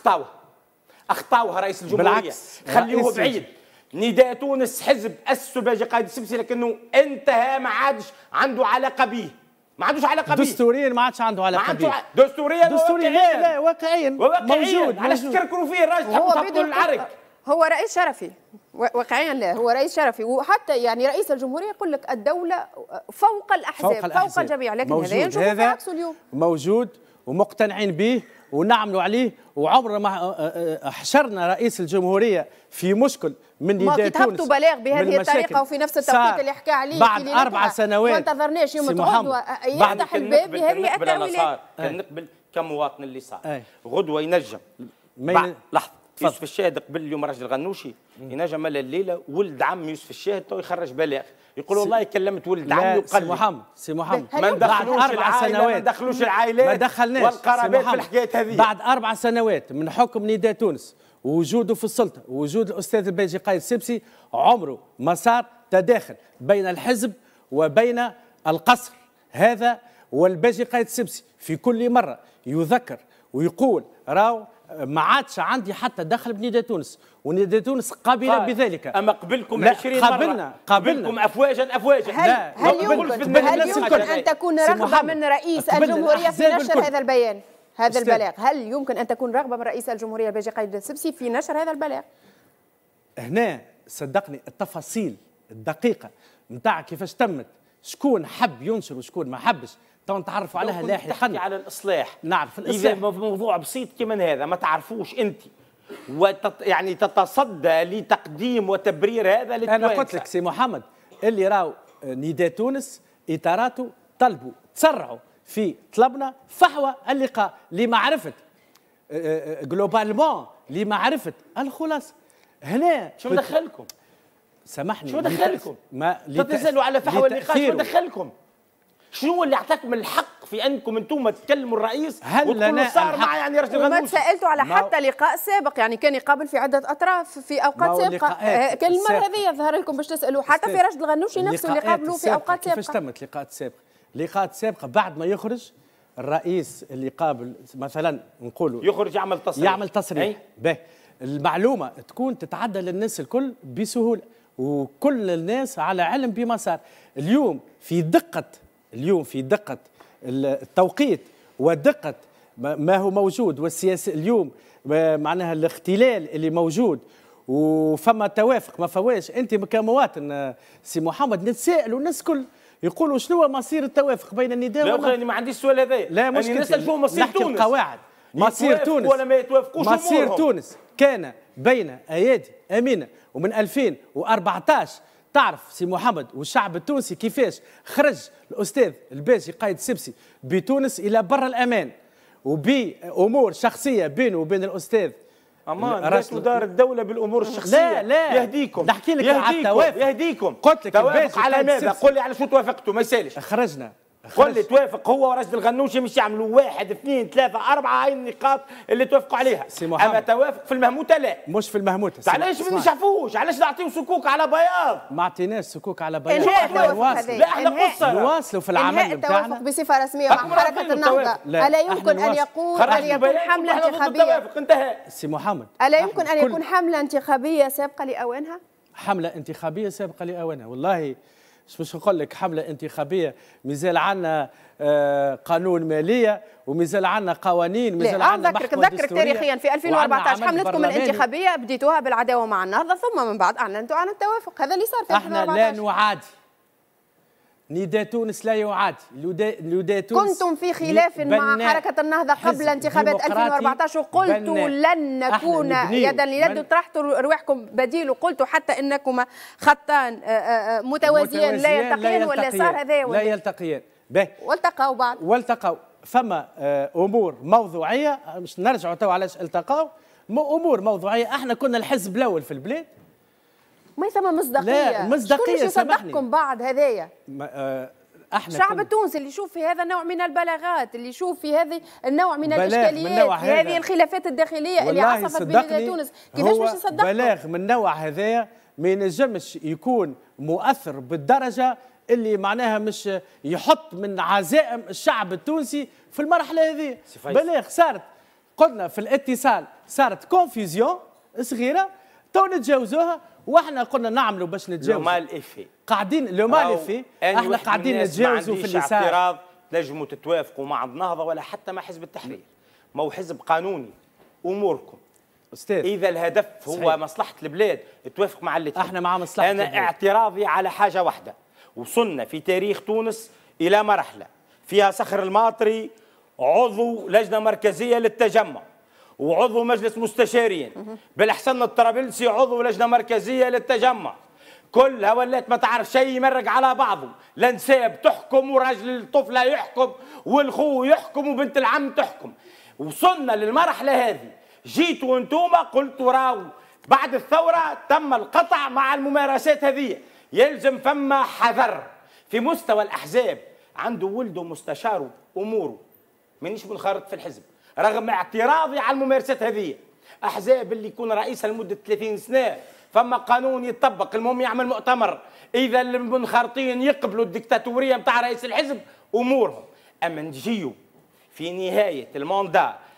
أخطاوها رئيس الجمهورية، خليوه بعيد. نداء تونس حزب أسسه باجي قائد السبسي لكنه انتهى، ما عادش عنده علاقة به. ما عندوش علاقه بيه دستوريا، ما عادش عنده علاقه بيه دستوريا لا واقعيا موجود. علاش تكركروا فيه الراجل تحطوا العرق؟ هو رئيس شرفي واقعيا، لا هو رئيس شرفي، وحتى يعني رئيس الجمهوريه يقول لك الدوله فوق الاحزاب فوق الجميع، لكن هذا ينشوف في عكسه اليوم. موجود ومقتنعين به ونعملوا عليه، وعمرنا ما حشرنا رئيس الجمهوريه في مشكل من نداء تونس. ما تهبطوا بلاغ بهذه الطريقه وفي نفس التوقيت اللي حكى عليه بعد 4 سنوات ما انتظرناش يوم الغدوه يفتح الباب لهذه التأويلات. كان نقبل كمواطن اللي صار غدوه ينجم لحظه. يوسف الشاهد قبل اليوم راجل الغنوشي ينجم الليله ولد عم يوسف الشاهد تو يخرج بلاغ يقول والله كلمت ولد عمي وقال سي محمد ما ندخلوش العائلات ما دخلناش والقرابات في الحكايه هذه. بعد 4 سنوات من حكم نداء تونس ووجوده في السلطه ووجود الاستاذ الباجي قائد السبسي، عمره ما صار تداخل بين الحزب وبين القصر هذا. والباجي قائد السبسي في كل مره يذكر ويقول راو ما عادش عندي حتى دخل بنداء تونس، ونداء تونس قابله بذلك. اما قبلكم لا 20 مرة قابلنا افواجا افواجا. هل يمكن ان تكون رغبه من رئيس الجمهوريه في نشر هذا البيان، هذا البلاغ؟ هل يمكن ان تكون رغبه من رئيس الجمهوريه الباجي قايد السبسي في نشر هذا البلاغ؟ هنا صدقني التفاصيل الدقيقه نتاع كيفاش تمت، شكون حب ينشر وشكون ما حبش، تو نتعرفوا عليها لاحقا. تحكي على الاصلاح، نعرف الاصلاح. اذا موضوع بسيط كما هذا ما تعرفوش انت يعني تتصدى لتقديم وتبرير هذا للتوانسة. انا قلت لك سي محمد اللي راو نداء تونس اطاراته طلبوا تسرعوا في طلبنا فحوى اللقاء لمعرفه جلوبالمون لمعرفه الخلاصه. هنا شو دخلكم؟ سامحني، شو دخلكم؟ ما تتسالوا على فحوى اللقاء، شو دخلكم؟ شنو اللي اعطاكم الحق في انكم انتم تكلموا الرئيس وتقولوا صار مع يعني رجل غنوشي؟ وما تسالتوا على حتى لقاء سابق، يعني كان يقابل في عدة اطراف في اوقات سابقه، كان المره هذه يظهر لكم باش تسالوا حتى في رشد الغنوشي نفسه اللي قابلوه في اوقات سابقه. كيفاش تمت لقاءات سابقه؟ لقاءات سابقه بعد ما يخرج الرئيس اللي قابل مثلا نقولوا يخرج يعمل تصريح باهي، المعلومه تكون تتعدى للناس الكل بسهوله وكل الناس على علم بما صار. اليوم في دقه التوقيت ودقه ما هو موجود والسياسه اليوم معناها الاختلال اللي موجود وفما توافق ما فواش. انت كمواطن سي محمد نتسائلوا الناس الكل يقولوا شنو مصير التوافق بين النداء لا انا ما عنديش السؤال هذا. لا مش نسال شو مصير تونس، القواعد مصير تونس ولا ما يتوافقوش. مصير تونس كان بين ايادي امينه، ومن 2014 تعرف سي محمد والشعب التونسي كيفاش خرج الاستاذ الباجي قايد السبسي بتونس الى بر الامان وبامور شخصيه بينه وبين الاستاذ امان. لا تدار الدوله بالامور الشخصيه. لا يهديكم، نحكي لك على التوافق. يهديكم. قلت لك توافق على ماذا؟ قل لي على شو توافقتوا ما يسالش. خرجنا قل لي توافق هو ورشد الغنوشي مش يعملوا 1 2 3 4 هاي النقاط اللي توافقوا عليها. اما توافق في المهموته لا. مش في المهموته. علاش ما نشعفوش؟ علاش نعطيو سكوك على بياض؟ ما عطيناش سكوك على بياض. لا احنا قصه نواصلوا في العمل بتاعنا. التوافق بصفه رسميه مع حركه النهضه الا يمكن ان يكون حمله انتخابيه. انتهى سي محمد. الا يمكن ان يكون حمله انتخابيه سابقه لاوانها؟ حمله انتخابيه سابقه لاوانها، والله مش نقول لك حمله انتخابيه، مازال عندنا قانون ماليه ومازال عندنا قوانين، مازال عندنا محكمه دستوريه. نذكرك تاريخيا في 2014 حملتكم الانتخابيه بديتوها بالعداوه مع النهضه، ثم من بعد اعلنتوا عن التوافق. هذا اللي صار في 2014. احنا لا نعادي نداء تونس، لا يعادي نداء تونس. كنتم في خلاف مع حركه النهضه قبل انتخابات 2014 وقلتوا لن نكون يدا ليد، طرحتوا رواحكم بديل وقلتوا حتى انكم خطان متوازيان لا يلتقيان، ولا صار هذا لا يلتقيان. والتقوا بعد والتقوا. فما امور موضوعيه، مش نرجعوا تو علاش التقوا، امور موضوعيه. احنا كنا الحزب الاول في البلاد، ما ثم مصداقيه. لا مصداقيه. شكون يصدقكم بعد هذايا؟ احنا الشعب التونسي اللي يشوف في هذا النوع من البلاغات، اللي يشوف في هذه النوع من الاشكاليات، في هذه الخلافات الداخليه اللي عصفت بين تونس، كيفاش باش يصدقكم؟ بلاغ من النوع هذايا ما ينجمش يكون مؤثر بالدرجه اللي معناها مش يحط من عزائم الشعب التونسي في المرحله هذه. بلاغ صارت قلنا في الاتصال صارت كونفيزيون صغيره تو نتجاوزوها، واحنا قلنا نعملوا باش نتجاوزوا. لو مال افي قاعدين لو مال افي احنا قاعدين نتجاوزوا في اللي صار. اعتراض تنجموا تتوافقوا مع النهضه ولا حتى مع حزب التحرير، ما هو حزب قانوني اموركم استاذ. اذا الهدف هو صحيح مصلحه البلاد توافق مع اللي احنا مع مصلحه انا البلاد. اعتراضي على حاجه واحده، وصلنا في تاريخ تونس الى مرحله فيها صخر الماطري عضو لجنه مركزيه للتجمع وعضو مجلس مستشارين، بالحسن الطرابلسي عضو لجنه مركزيه للتجمع، كلها ولات ما تعرف شيء يمرق على بعضه، لا نساب تحكم وراجل الطفله يحكم والخو يحكم وبنت العم تحكم. وصلنا للمرحله هذه، جيتوا انتوما قلتوا راو بعد الثوره تم القطع مع الممارسات هذه، يلزم فما حذر في مستوى الاحزاب. عنده ولده مستشاره اموره مانيش منخرط في الحزب، رغم اعتراضي على الممارسات هذه. احزاب اللي يكون رئيسها لمده 30 سنه فما قانون يطبق، المهم يعمل مؤتمر، اذا المنخرطين يقبلوا الدكتاتوريه نتاع رئيس الحزب امورهم. اما نجيو في نهايه الماندا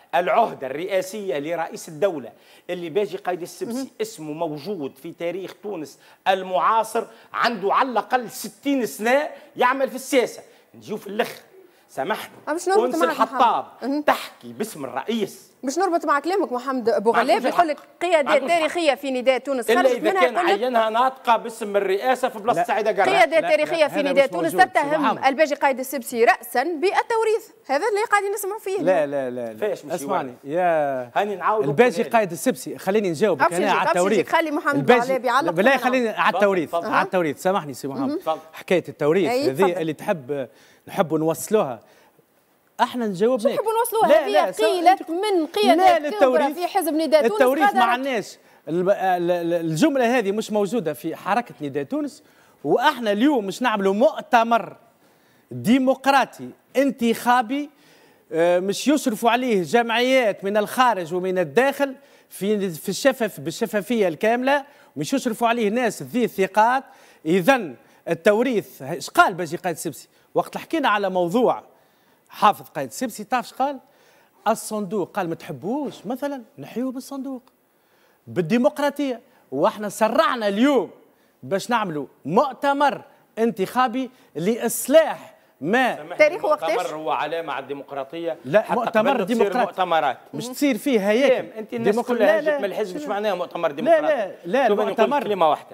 العهدة الرئاسية لرئيس الدولة اللي باجي قايد السبسي اسمه موجود في تاريخ تونس المعاصر، عنده على الأقل 60 سنة يعمل في السياسة. نجيو في الأخر سامحني أنس الحطاب تحكي باسم الرئيس. باش نربط مع كلامك محمد ابو غلاب، يقول لك قيادات تاريخيه في نداء تونس الا اذا كان عينها ناطقه باسم الرئاسه في بلاصه سعيده قرع. قيادات تاريخيه في نداء تونس تتهم الباجي قايد السبسي راسا بالتوريث، هذا اللي قاعدين نسمعوا فيه. لا لا لا, لا. اسمعني يا هاني نعاود الباجي قايد السبسي، خليني نجاوبك انا على التوريث. خلي محمد ابو غلاب يعلق. بالله خليني على التوريث، على التوريث. سامحني سي محمد، حكايه التوريث هذه اللي نحبوا نوصلوها، احنا نجاوب لك. نحبوا نوصلوها، هذه قيلت من قيادات كبرى في حزب نداء تونس. التوريث ما عندناش، الجمله هذه مش موجوده في حركه نداء تونس. واحنا اليوم مش نعملوا مؤتمر ديمقراطي انتخابي مش يشرفوا عليه جمعيات من الخارج ومن الداخل في بالشفافيه الكامله، مش يشرفوا عليه ناس ذي ثقات. اذا التوريث ايش قال باجي قايد السبسي وقت حكينا على موضوع حافظ قايد السبسي؟ تعرف قال؟ الصندوق، قال ما تحبوش مثلا نحيوه بالصندوق بالديمقراطيه. واحنا سرعنا اليوم باش نعملوا مؤتمر انتخابي لاصلاح ما تاريخ وقتاش؟ مؤتمر هو علامه على الديمقراطيه. لا مؤتمر ديمقراطي مؤتمرات مش تصير فيه هياكل. انت الناس كلها هاجت من الحزب، مش معناها مؤتمر ديمقراطي. لا المؤتمر كلمه واحده.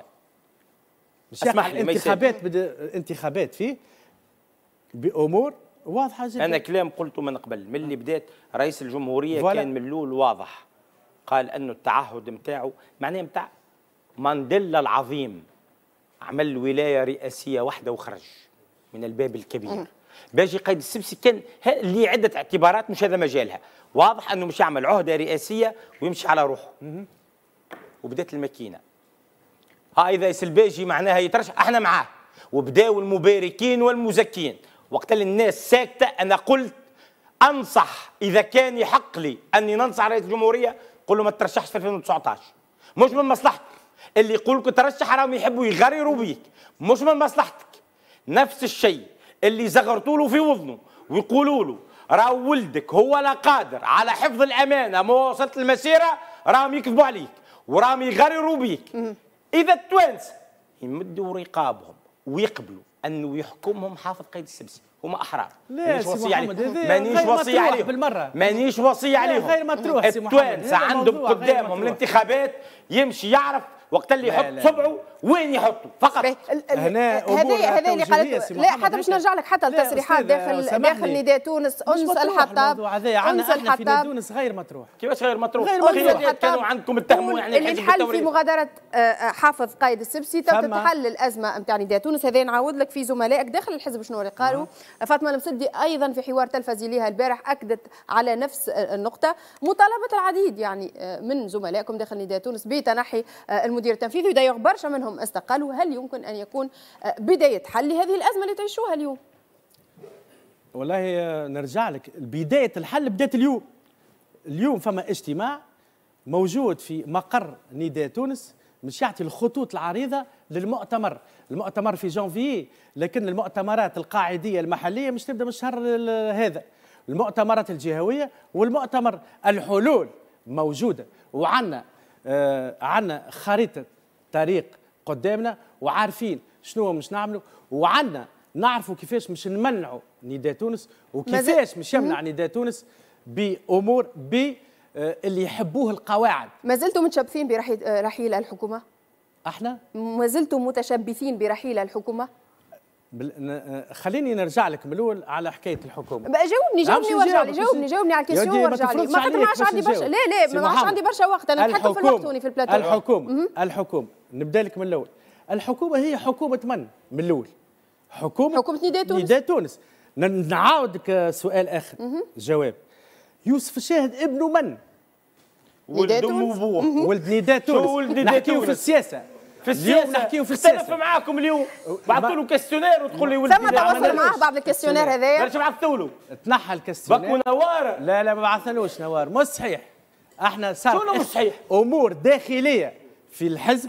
اسمح لي، انتخابات فيه بامور واضحه جدا. انا كلام قلته من قبل، من اللي بدات رئيس الجمهوريه كان من الاول واضح، قال انه التعهد نتاعو معناه نتاع مانديلا العظيم، عمل ولايه رئاسيه واحده وخرج من الباب الكبير. باجي قايد السبسي كان اللي عده اعتبارات مش هذا مجالها، واضح انه مش يعمل عهده رئاسيه ويمشي على روحه. وبدات الماكينه اذا الباجي معناها يترشح احنا معاه، وبداوا المباركين والمزكين. وقت اللي الناس ساكته انا قلت انصح، اذا كان يحق لي اني ننصح رئيس الجمهوريه قل له ما ترشحش في 2019، مش من مصلحتك. اللي يقول لك ترشح راهم يحبوا يغرروا بيك، مش من مصلحتك. نفس الشيء اللي زغرتوا له في وذنه ويقولوا له راهو ولدك هو لا قادر على حفظ الامانه مواصله المسيره، راهم يكذبوا عليك وراهم يغرروا بيك. اذا التوانسه يمدوا رقابهم ويقبلوا انه يحكمهم حافظ قايد السبسي، هما احرار. مانيش وصي عليهم، مانيش وصي عليهم، مانيش وصي عليهم. غير مطروح. التوانسه عندهم قدامهم الانتخابات، يمشي يعرف وقت اللي يحط صبعه وين يحطه فقط. هذا اللي قالت. لا حتى باش نرجع لك حتى التصريحات داخل نداء تونس. انس الحطاب، انس الحطاب في تونس غير مطروح. كيفاش غير مطروح؟ القيادات كانوا عندكم اتهموا يعني اللي الحل في مغادره حافظ قايد السبسي تتحل الازمه نتاع نداء تونس. هذا نعاود لك في زملائك داخل الحزب شنو اللي قالوا. فاطمه المسدي ايضا في حوار تلفزي لها البارح اكدت على نفس النقطه، مطالبه العديد يعني من زملائكم داخل نداء تونس بتنحي المدير التنفيذي، ودايوغ برشا منهم استقالوا. هل يمكن ان يكون بدايه حل لهذه الازمه اللي تعيشوها اليوم؟ والله نرجع لك، بدايه الحل بدات اليوم. اليوم فما اجتماع موجود في مقر نداء تونس مش يعطي الخطوط العريضه للمؤتمر. المؤتمر في جانفيي، لكن المؤتمرات القاعديه المحليه مش تبدا من الشهر هذا. المؤتمرات الجهويه والمؤتمر الحلول موجوده، وعندنا عندنا خريطه طريق قدامنا، وعارفين شنو مش نعملوا، وعندنا نعرفوا كيفاش مش نمنعوا نداء تونس، وكيفاش مش يمنع نداء تونس بامور اللي يحبوه القواعد. ما زلتم متشبثين برحيل الحكومه؟ احنا ما زلتم متشبثين برحيل الحكومه؟ خليني نرجع لك من الاول على حكايه الحكومه. بقى جاوبني وارجع لي، جاوبني على الكيسيون وارجع لي. ما عادش عندي برشا، لا ما عادش عندي برشا وقت، انا نتحكم في الوقت هوني في البلاتو. الحكومه نبدا لك من الاول. الحكومه هي حكومه من الاول؟ حكومه نداء تونس. نعاودك سؤال اخر. جواب. يوسف الشاهد ابن من؟ ولد وابوه. ولد نداء تونس. نحكيو في السياسه. نحكيو في السياسه. اختلف معاكم اليوم، بعثوا له كاستيونير وتقول لي ولد. ثم تواصل معاه بعد الكاستيونير هذايا؟ ماش بعثوا له. تنحى الكاستيونير. بكوا نوار. لا ما بعثنالوش نوار، مش صحيح. احنا صار شنو مش صحيح؟ امور داخليه في الحزب.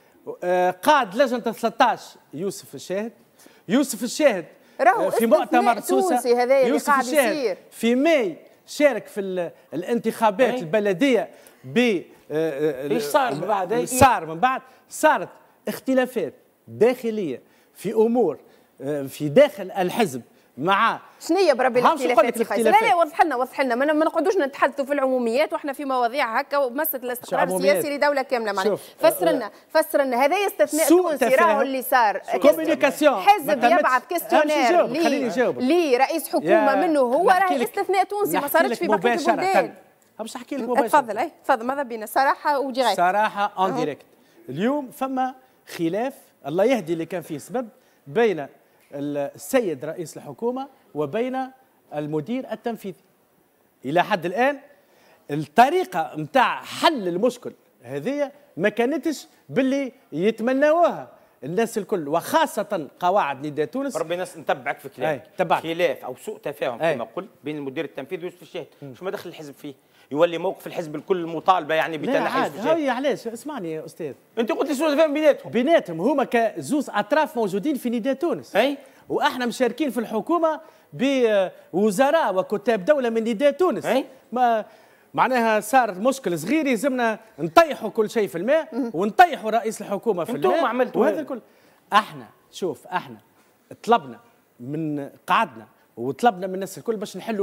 قاد لجنه 13 يوسف الشاهد. في مؤتمر سوسه. يوسف الشاهد في ماي شارك في الانتخابات البلديه ب ايش صار من بعد؟ صار من بعد صارت اختلافات داخليه في امور في داخل الحزب مع شنو هي بربي الاختلافات يا فيصل؟ لا وضح لنا ما نقعدوش نتحدثوا في العموميات واحنا في مواضيع هكا ومست الاستقرار السياسي لدوله كامله معنا. فسر لنا هذا استثناء تونسي راهو اللي صار حزب يبعث كيستيونير لرئيس حكومه منه هو راه استثناء تونسي ما صارتش في بقيه البلدان. باش نحكي لك مباشره. تفضل ماذا بينا صراحه وديريكت. صراحه اون ديريكت. اليوم فما خلاف الله يهدي اللي كان فيه سبب بين السيد رئيس الحكومة وبين المدير التنفيذي. إلى حد الآن الطريقة متاع حل المشكل هذه ما كانتش باللي يتمناوها الناس الكل وخاصة قواعد نداء تونس. ربي ناس نتبعك في كلامك. خلاف أو سوء تفاهم كما قلت بين المدير التنفيذي ويوسف الشاهد، شو ما دخل الحزب فيه؟ يولي موقف الحزب الكل مطالبه يعني بتنحي يوسف الشاهد. هي علاش؟ اسمعني يا استاذ، انت قلت لي سوء تفاهم بيناتهم هما كزوز اطراف موجودين في نداء تونس. واحنا مشاركين في الحكومه بوزراء وكتاب دوله من نداء تونس. ما معناها صار مشكل صغير يلزمنا نطيحوا كل شيء في الماء ونطيحوا رئيس الحكومه في الماء. انتم عملتوا هذا الكل. احنا شوف احنا طلبنا من قعدنا وطلبنا من الناس الكل باش نحلوا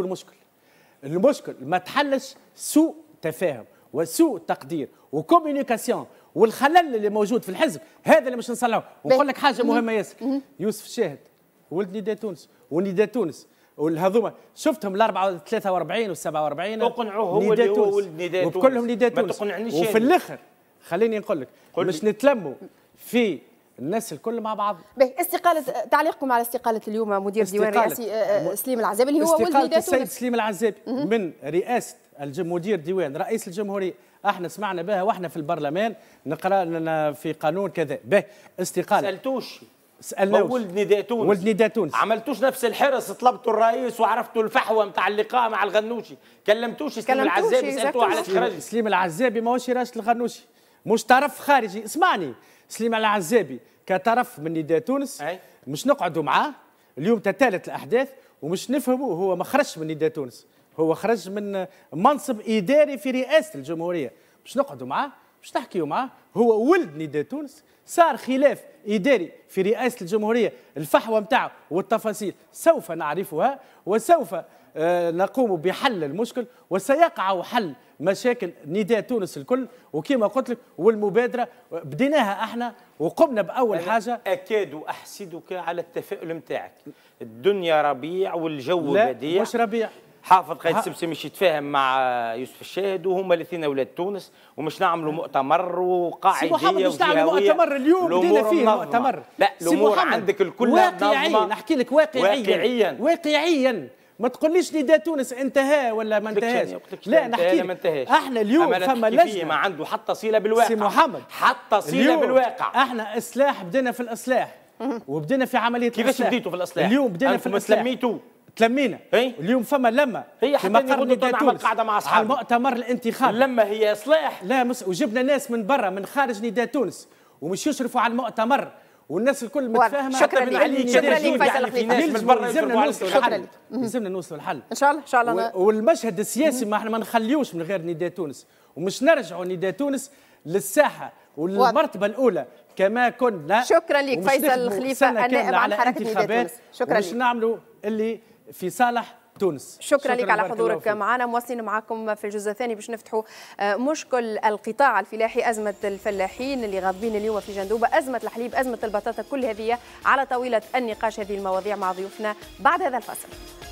المشكل ما تحلش سوء تفاهم وسوء تقدير وكوميونيكاسيون والخلل اللي موجود في الحزب هذا اللي مش نصلحوه. ونقول لك حاجه مهمه ياسر، يوسف الشاهد ولد نداء تونس ونداء تونس والهذوما شفتهم ال 43 وال 47 اقنعوه هو اللي هو ولد نداء تونس وكلهم نداء تونس. وفي الاخر خليني نقول لك باش نتلموا في الناس الكل مع بعض. استقالة تعليقكم على استقالة اليوم مدير ديوان رئاسي سليم العزابي اللي هو ولد نداء تونس. السيد سليم العزابي من رئاسة مدير ديوان رئيس الجمهورية، احنا سمعنا بها واحنا في البرلمان نقرا لنا في قانون كذا به استقالة. سألتوش ولد نداء تونس عملتوش نفس الحرص، طلبتوا الرئيس وعرفتوا الفحوى نتاع اللقاء مع الغنوشي، كلمتوش سليم العزابي سالتوه على الخرج؟ سليم العزابي ماهوش رئاسة الغنوشي، مش طرف خارجي. اسمعني، سليم العزابي كطرف من نداء تونس مش نقعدوا معاه اليوم تتالت الاحداث ومش نفهموا. هو ما خرجش من نداء تونس، هو خرج من منصب اداري في رئاسه الجمهوريه. مش نقعدوا معاه، مش نحكيوا معاه، هو ولد نداء تونس. صار خلاف اداري في رئاسه الجمهوريه، الفحوى نتاعو والتفاصيل سوف نعرفها وسوف نقوم بحل المشكل وسيقع حل مشاكل نداء تونس الكل. وكما قلت لك والمبادره بديناها احنا وقمنا باول حاجه. اكاد احسدك على التفاؤل نتاعك. الدنيا ربيع والجو بديع. مش ربيع. حافظ قايد سبسي مش يتفاهم مع يوسف الشاهد وهما الاثنين اولاد تونس ومش نعملوا مؤتمر وقاعديه وجهويه. مش نعملوا مؤتمر اليوم بدينا فيه مؤتمر. لا الامور عندك الكل واقعيا. نحكي لك واقعيا ما تقوليش نداء تونس انتهى ولا ما انتهاش. لا نحكي ما انتهاش. احنا اليوم فما لجنه ما عنده حتى صله بالواقع. سي محمد حتى صله بالواقع. احنا اصلاح بدينا في الاصلاح وبدينا في عمليه كيفاش بديتوا في الاصلاح؟ اليوم بدينا في الاصلاح. تلمينا. اليوم فما لما هي حتى نغدو نعمل قاعده مع اصحابنا على المؤتمر الانتخابي. اللمه هي اصلاح. لا وجبنا ناس من برا من خارج نداء تونس ومش يشرفوا على المؤتمر والناس الكل متفاهمه. شكرا لك فيصل في ناس من برا يلزمنا نوصلوا الحل ان شاء الله. والمشهد السياسي ما احنا ما نخليوش من غير نداء تونس ومش نرجعوا نداء تونس للساحه والمرتبه الاولى كما كنا. شكرا لك فيصل الخليفه النائب عن حركه نداء تونس. شكرا لك. مش نعملوا اللي في صالح تونس. شكرا لك على حضورك معنا. مواصلين معكم في الجزء الثاني باش نفتحوا مشكل القطاع الفلاحي، أزمة الفلاحين اللي غاضبين اليوم في جندوبة، أزمة الحليب، أزمة البطاطا، كل هذه على طاولة النقاش هذه المواضيع مع ضيوفنا بعد هذا الفصل.